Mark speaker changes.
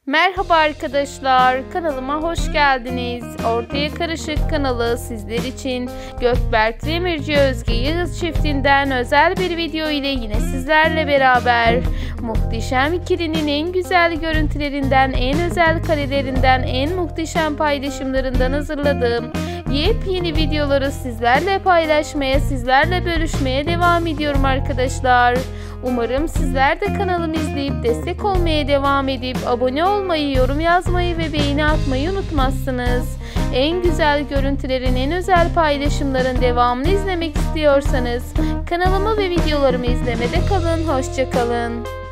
Speaker 1: Merhaba arkadaşlar, kanalıma hoş geldiniz. Ortaya Karışık kanalı sizler için Gökberk Demirci Özge Yağız çiftinden özel bir video ile yine sizlerle beraber muhteşem ikilinin en güzel görüntülerinden, en özel karelerinden, en muhteşem paylaşımlarından hazırladığım yepyeni videoları sizlerle paylaşmaya, sizlerle bölüşmeye devam ediyorum arkadaşlar. Umarım sizler de kanalımı izleyip destek olmaya devam edip abone olmayı, yorum yazmayı ve beğeni atmayı unutmazsınız. En güzel görüntülerin, en özel paylaşımların devamını izlemek istiyorsanız kanalımı ve videolarımı izlemede kalın. Hoşça kalın.